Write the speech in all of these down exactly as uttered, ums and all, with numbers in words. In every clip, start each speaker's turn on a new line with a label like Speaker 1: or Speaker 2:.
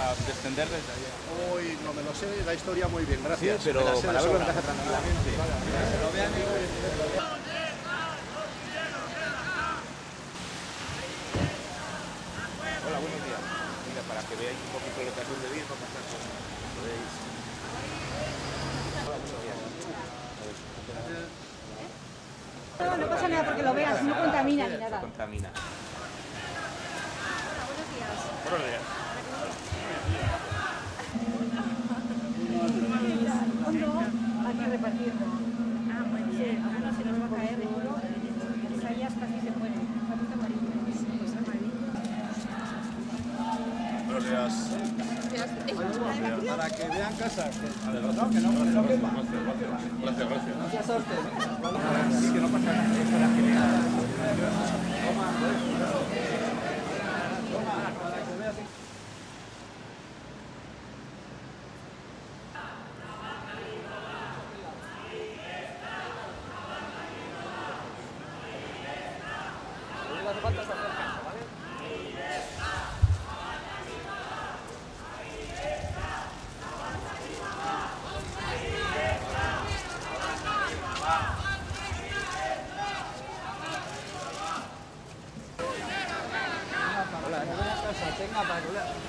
Speaker 1: para descender desde allá.
Speaker 2: Uy, no me lo sé, la historia muy bien, gracias.
Speaker 1: Sí, pero
Speaker 2: Me la sé de
Speaker 1: para verlo en
Speaker 2: sobra.
Speaker 1: casa tranquilamente.
Speaker 2: Se lo vean y-
Speaker 1: Hola, buenos días. Mira, para que veáis un poquito lo que hace de viejo, pasar por... ¿Lo veis? Hola, buenos días.
Speaker 3: No, no pasa nada porque lo veas, no contamina ni nada.
Speaker 1: Contamina.
Speaker 3: Buenos días.
Speaker 1: Buenos días.
Speaker 3: Aquí repartiendo. Ah, pues sí, ahora se nos va a caer, seguro. Isaías casi se muere. Papita amarillo. Pues amarillo.
Speaker 2: Buenos días. Para que vean casa. Que, no, que no, no quepa.
Speaker 1: Gracias, gracias.
Speaker 2: Gracias a ustedes.
Speaker 1: Sí, que no pasa nada. Es para que vean.
Speaker 2: Tenga para que vean.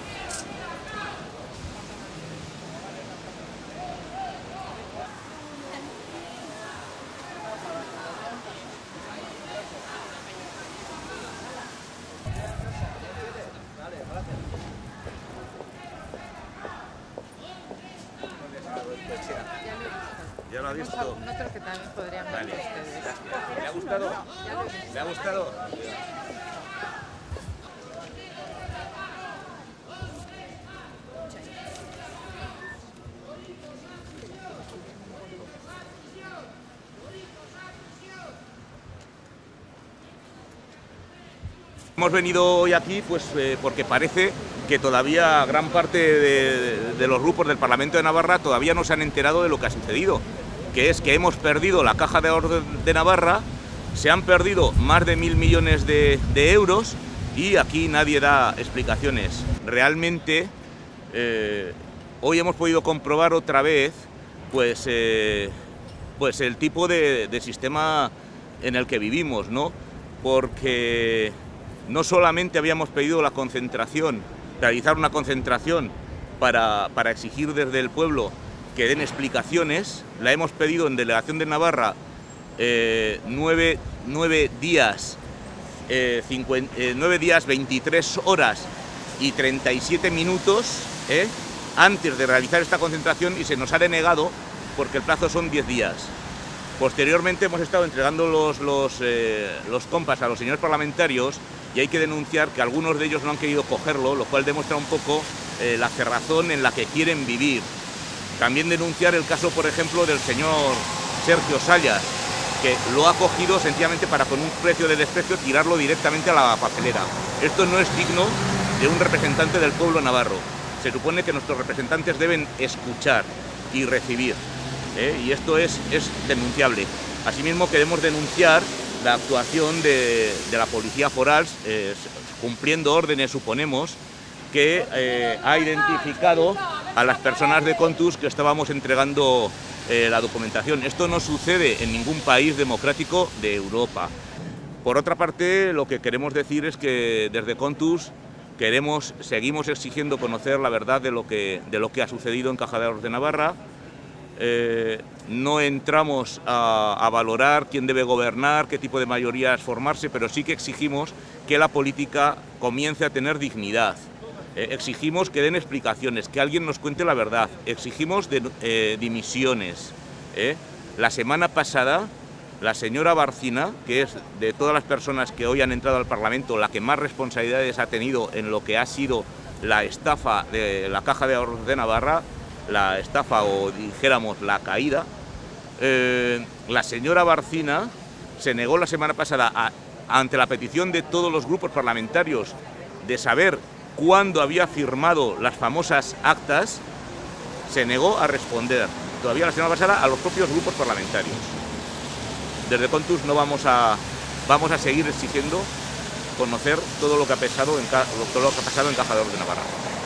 Speaker 1: ¿Ya lo ha visto?
Speaker 4: Nosotros que también podríamos
Speaker 1: Vale.
Speaker 4: ver ustedes.
Speaker 1: ¿Le ha gustado? ¿Le ha gustado? Hemos venido hoy aquí pues eh, porque parece que todavía gran parte de, de los grupos del Parlamento de Navarra todavía no se han enterado de lo que ha sucedido, que es que hemos perdido la Caja de Ahorros de Navarra, se han perdido más de mil millones de, de euros y aquí nadie da explicaciones. Realmente eh, hoy hemos podido comprobar otra vez pues, eh, pues el tipo de, de sistema en el que vivimos, ¿no? Porque no solamente habíamos pedido la concentración, realizar una concentración para, para exigir desde el pueblo que den explicaciones, la hemos pedido en Delegación de Navarra eh, nueve, nueve días, eh, cincuenta, eh, nueve días, veintitrés horas y treinta y siete minutos eh, antes de realizar esta concentración y se nos ha denegado porque el plazo son diez días. Posteriormente hemos estado entregando los, los, eh, los compas a los señores parlamentarios y hay que denunciar que algunos de ellos no han querido cogerlo, lo cual demuestra un poco eh, la cerrazón en la que quieren vivir. También denunciar el caso, por ejemplo, del señor Sergio Sayas, que lo ha cogido sencillamente para con un precio de desprecio tirarlo directamente a la papelera. Esto no es digno de un representante del pueblo navarro. Se supone que nuestros representantes deben escuchar y recibir. ¿eh? Y esto es, es denunciable. Asimismo, queremos denunciar la actuación de, de la Policía Foral, eh, cumpliendo órdenes, suponemos, que eh, ha identificado a las personas de Contus que estábamos entregando eh, la documentación. Esto no sucede en ningún país democrático de Europa. Por otra parte, lo que queremos decir es que desde Contus queremos, seguimos exigiendo conocer la verdad de lo que, de lo que ha sucedido en Caja de Ahorros de Navarra. Eh, no entramos a, a valorar quién debe gobernar, qué tipo de mayorías formarse, pero sí que exigimos que la política comience a tener dignidad. Eh, exigimos que den explicaciones, que alguien nos cuente la verdad. Exigimos de, eh, dimisiones. ¿eh? La semana pasada, la señora Barcina, que es de todas las personas que hoy han entrado al Parlamento, la que más responsabilidades ha tenido en lo que ha sido la estafa de la Caja de Ahorros de Navarra, la estafa o dijéramos la caída, eh, la señora Barcina se negó la semana pasada a, ante la petición de todos los grupos parlamentarios de saber cuándo había firmado las famosas actas, se negó a responder todavía la semana pasada a los propios grupos parlamentarios. Desde Contus no vamos a, vamos a seguir exigiendo conocer todo lo que ha pasado en, todo lo que ha pasado en Caja de Ahorros de Navarra.